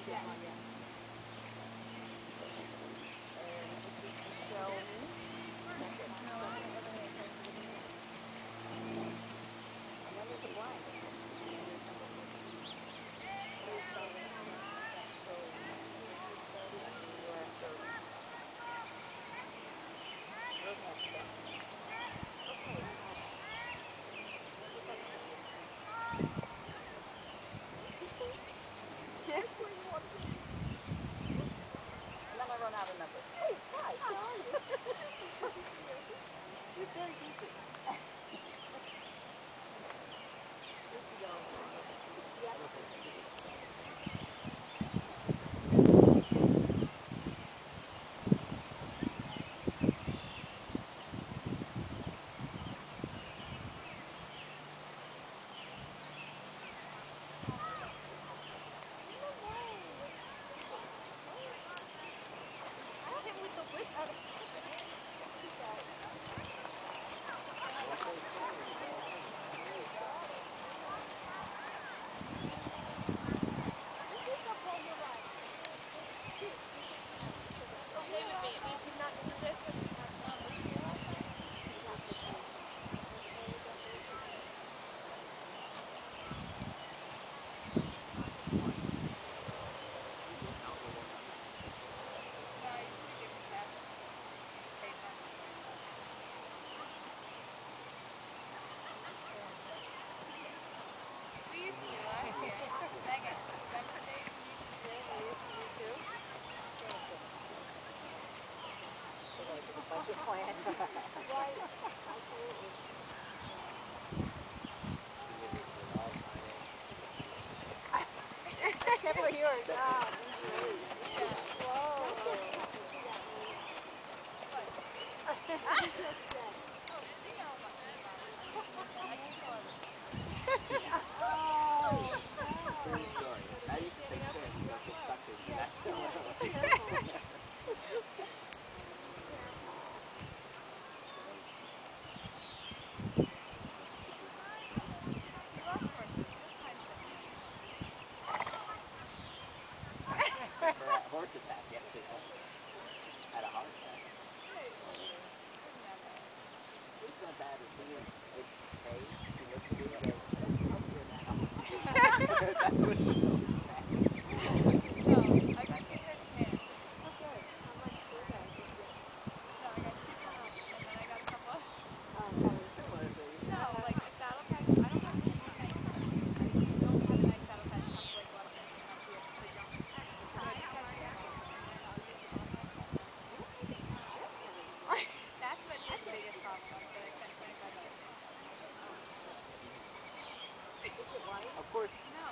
Yeah. And then I run out of numbers. Oh, hi. You're very easy. Bunch of plants. Right. Absolutely. Except for yours. Ah, whoa. True story. I used to think fish, but get stuck in that. For a horse attack yesterday. Had a heart attack. It's not bad as soon as it's hay, he looks at me and goes, I'm here now. That's what he knows. Of course,